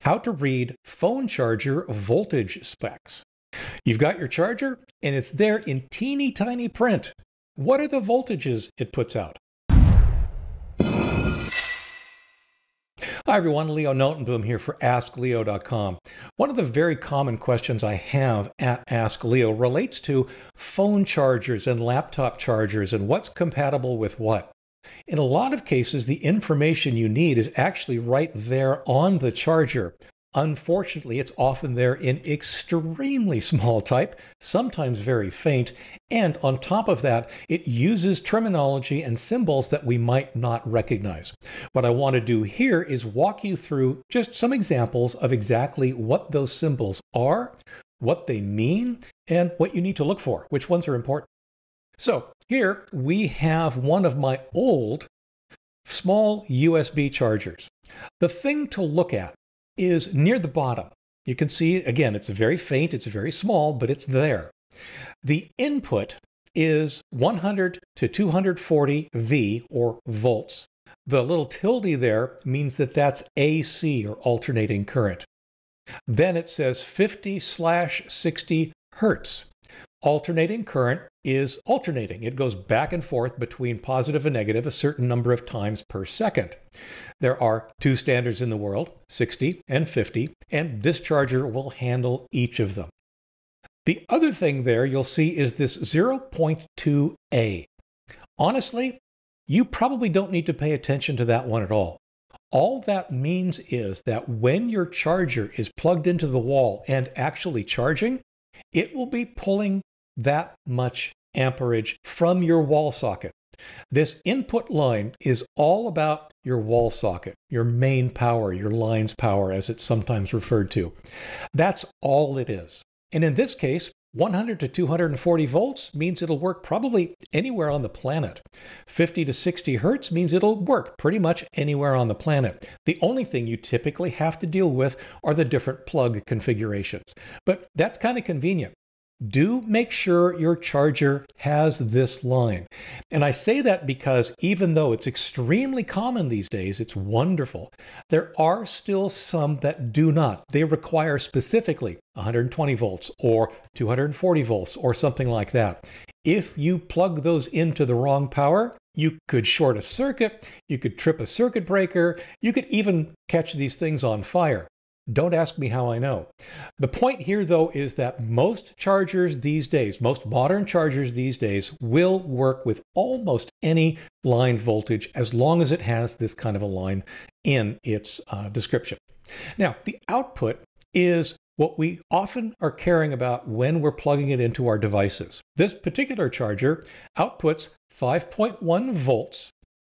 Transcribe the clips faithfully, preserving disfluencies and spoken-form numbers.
how to read phone charger voltage specs. You've got your charger, and it's there in teeny tiny print. What are the voltages it puts out? Hi everyone, Leo Notenboom here for ask leo dot com. One of the very common questions I have at Ask Leo relates to phone chargers and laptop chargers and what's compatible with what. In a lot of cases, the information you need is actually right there on the charger. Unfortunately, it's often there in extremely small type, sometimes very faint, and on top of that, it uses terminology and symbols that we might not recognize. What I want to do here is walk you through just some examples of exactly what those symbols are, what they mean, and what you need to look for, which ones are important. So here we have one of my old small U S B chargers. The thing to look at is near the bottom. You can see, again, it's very faint, it's very small, but it's there. The input is one hundred to two hundred forty V or volts. The little tilde there means that that's A C or alternating current. Then it says fifty slash sixty hertz. Alternating current is alternating. It goes back and forth between positive and negative a certain number of times per second. There are two standards in the world, sixty and fifty, and this charger will handle each of them. The other thing there you'll see is this zero point two A. Honestly, you probably don't need to pay attention to that one at all. All that means is that when your charger is plugged into the wall and actually charging, it will be pulling that much amperage from your wall socket. This input line is all about your wall socket, your main power, your line's power, as it's sometimes referred to. That's all it is. And in this case, one hundred to two hundred forty volts means it'll work probably anywhere on the planet. fifty to sixty hertz means it'll work pretty much anywhere on the planet. The only thing you typically have to deal with are the different plug configurations. But that's kind of convenient. Do make sure your charger has this line. And I say that because even though it's extremely common these days, it's wonderful, there are still some that do not. They require specifically one hundred twenty volts or two hundred forty volts or something like that. If you plug those into the wrong power, you could short a circuit, you could trip a circuit breaker, you could even catch these things on fire. Don't ask me how I know. The point here, though, is that most chargers these days, most modern chargers these days, will work with almost any line voltage as long as it has this kind of a line in its uh, description. Now, the output is what we often are caring about when we're plugging it into our devices. This particular charger outputs five point one volts.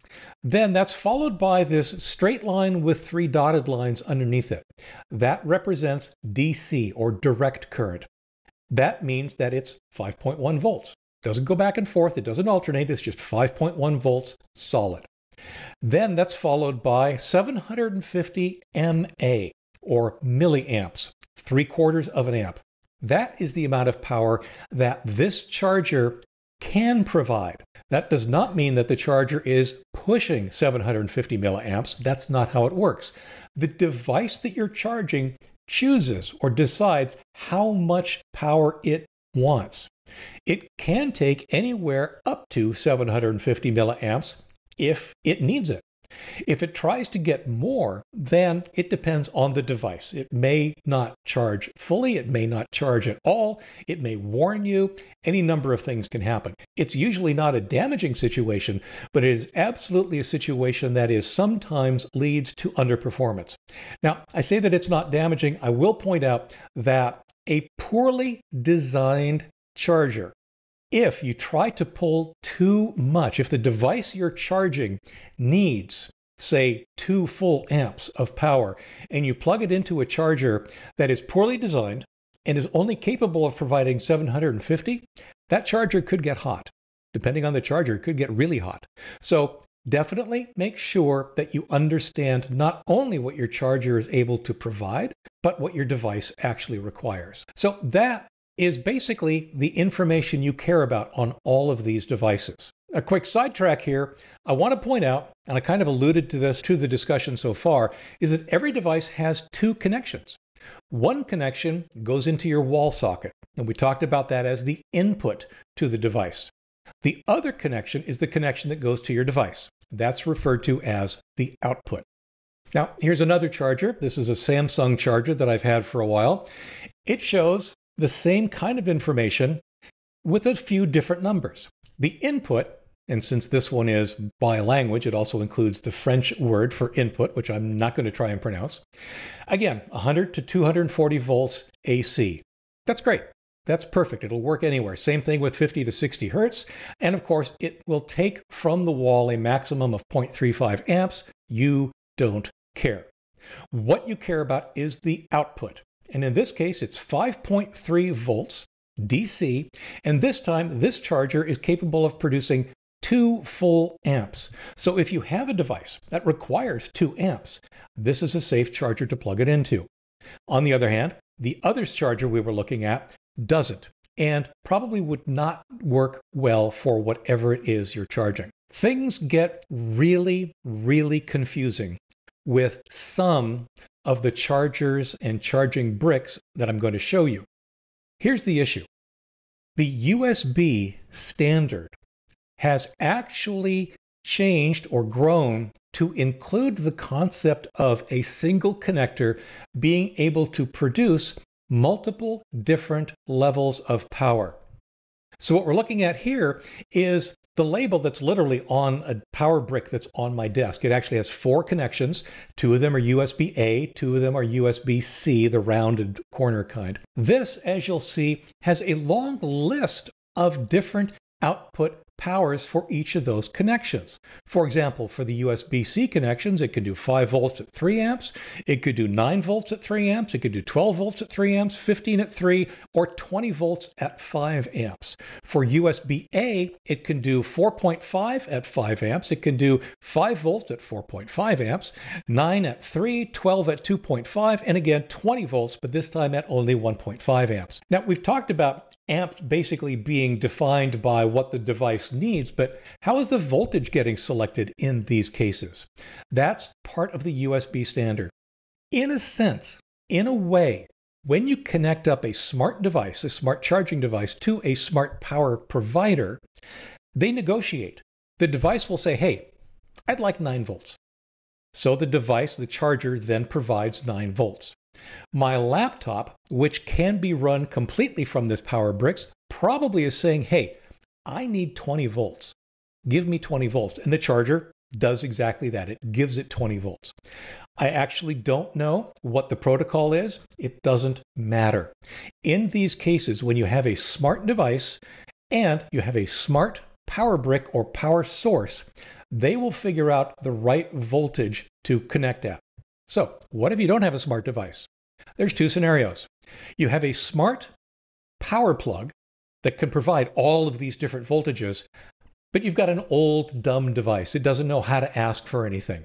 Then that's followed by this straight line with three dotted lines underneath it. That represents D C or direct current. That means that it's five point one volts. Doesn't go back and forth, it doesn't alternate, it's just five point one volts solid. Then that's followed by seven hundred fifty M A or milliamps, three quarters of an amp. That is the amount of power that this charger can provide. That does not mean that the charger is pushing seven hundred fifty milliamps. That's not how it works. The device that you're charging chooses or decides how much power it wants. It can take anywhere up to seven hundred fifty milliamps if it needs it. If it tries to get more, then it depends on the device. It may not charge fully, it may not charge at all, it may warn you, any number of things can happen. It's usually not a damaging situation, but it is absolutely a situation that is sometimes leads to underperformance. Now, I say that it's not damaging. I will point out that a poorly designed charger, if you try to pull too much, if the device you're charging needs, say, two full amps of power, and you plug it into a charger that is poorly designed and is only capable of providing seven hundred fifty, that charger could get hot. Depending on the charger, it could get really hot. So definitely make sure that you understand not only what your charger is able to provide, but what your device actually requires. So that is basically the information you care about on all of these devices. A quick sidetrack here. I want to point out, and I kind of alluded to this to the discussion so far, is that every device has two connections. One connection goes into your wall socket, and we talked about that as the input to the device. The other connection is the connection that goes to your device. That's referred to as the output. Now, here's another charger. This is a Samsung charger that I've had for a while. It shows the same kind of information with a few different numbers. The input, and since this one is by language, it also includes the French word for input, which I'm not going to try and pronounce. Again, one hundred to two hundred forty volts A C. That's great. That's perfect. It'll work anywhere. Same thing with fifty to sixty hertz. And of course, it will take from the wall a maximum of zero point three five amps. You don't care. What you care about is the output. And in this case, it's five point three volts D C. And this time, this charger is capable of producing two full amps. So if you have a device that requires two amps, this is a safe charger to plug it into. On the other hand, the other charger we were looking at doesn't, and probably would not work well for whatever it is you're charging. Things get really, really confusing with some of the chargers and charging bricks that I'm going to show you. Here's the issue. The U S B standard has actually changed or grown to include the concept of a single connector being able to produce multiple different levels of power. So what we're looking at here is the label that's literally on a power brick that's on my desk. It actually has four connections. Two of them are U S B A, two of them are U S B C, the rounded corner kind. This, as you'll see, has a long list of different output powers for each of those connections. For example, for the U S B C connections, it can do five volts at three amps, it could do nine volts at three amps, it could do twelve volts at three amps, fifteen at three, or twenty volts at five amps. For U S B A, it can do four point five at five amps, it can do five volts at four point five amps, nine at three, twelve at two point five, and again twenty volts, but this time at only one point five amps. Now, we've talked about amps basically being defined by what the device needs, but how is the voltage getting selected in these cases? That's part of the U S B standard. In a sense, in a way, when you connect up a smart device, a smart charging device, to a smart power provider, they negotiate. The device will say, hey, I'd like nine volts. So the device, the charger, then provides nine volts. My laptop, which can be run completely from this power bricks, probably is saying, hey, I need twenty volts. Give me twenty volts. And the charger does exactly that. It gives it twenty volts. I actually don't know what the protocol is. It doesn't matter. In these cases, when you have a smart device and you have a smart power brick or power source, they will figure out the right voltage to connect at. So what if you don't have a smart device? There's two scenarios. You have a smart power plug that can provide all of these different voltages, but you've got an old, dumb device. It doesn't know how to ask for anything.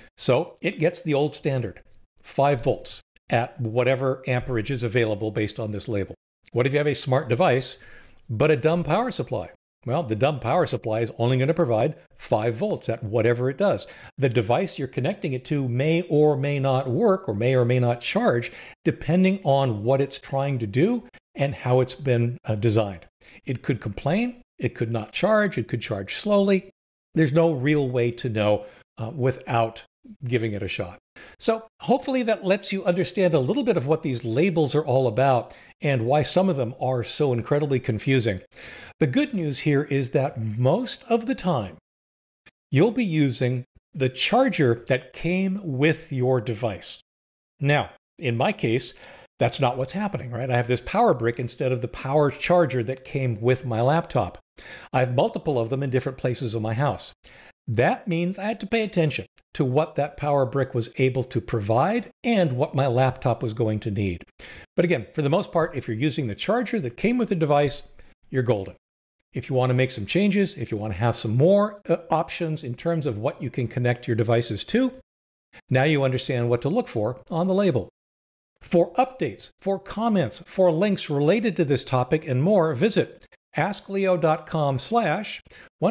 So it gets the old standard, five volts at whatever amperage is available based on this label. What if you have a smart device, but a dumb power supply? Well, the dumb power supply is only going to provide five volts at whatever it does. The device you're connecting it to may or may not work or may or may not charge, depending on what it's trying to do and how it's been uh, designed. It could complain, it could not charge, it could charge slowly. There's no real way to know uh, without giving it a shot. So hopefully that lets you understand a little bit of what these labels are all about and why some of them are so incredibly confusing. The good news here is that most of the time, you'll be using the charger that came with your device. Now, in my case, that's not what's happening, right? I have this power brick instead of the power charger that came with my laptop. I have multiple of them in different places of my house. That means I had to pay attention to what that power brick was able to provide and what my laptop was going to need. But again, for the most part, if you're using the charger that came with the device, you're golden. If you want to make some changes, if you want to have some more uh, options in terms of what you can connect your devices to, now you understand what to look for on the label. For updates, for comments, for links related to this topic and more, visit askleo.com slash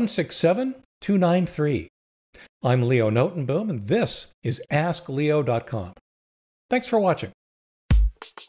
167293. I'm Leo Notenboom, and this is ask leo dot com. Thanks for watching.